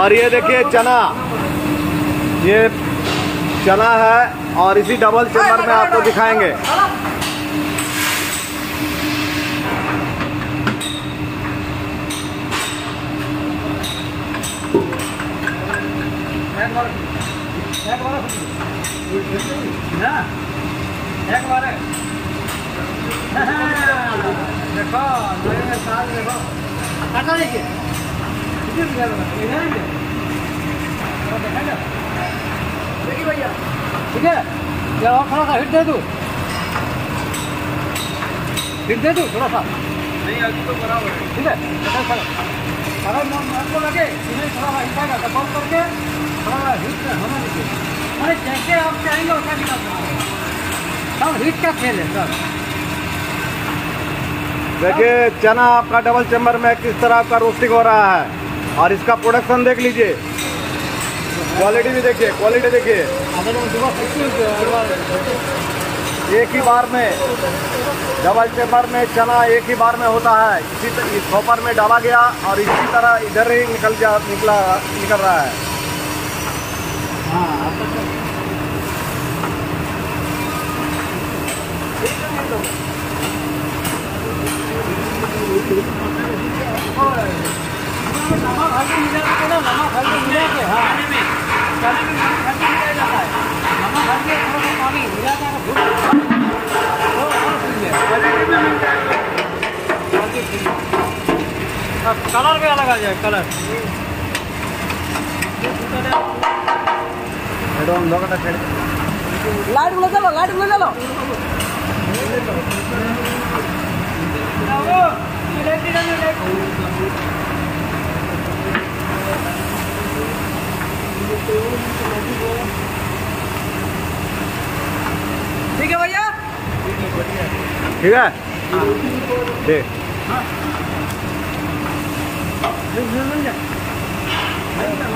और ये देखिए चना, ये चना है और इसी डबल चेम्बर में आपको दिखाएंगे। भैया ठीक है, और थोड़ा सा हिट दे दूँ, थोड़ा सा। नहीं अभी तो बराबर है, ठीक है। अगर आपको लगे इन्हें थोड़ा सा हिटाएगा तो बंद करके थोड़ा सा हिट होना दीजिए। अरे जैसे आप चाहेंगे वैसा निकाल सकते हैं, सब हिट का खेल है सर। देखिए चना आपका डबल चेम्बर में किस तरह आपका रोस्टिंग हो रहा है और इसका प्रोडक्शन देख लीजिए, क्वालिटी भी देखिए, क्वालिटी देखिए। एक ही बार में डबल चेम्बर में चना एक ही बार में होता है, इस हॉपर में डाला गया और इसी तरह इधर ही निकल रहा है। कलर भी अलग आ जाए, कलर लाइट बोले चलो, लाइट बोले चलो। ठीक है भैया, ठीक है ठीक। हाँ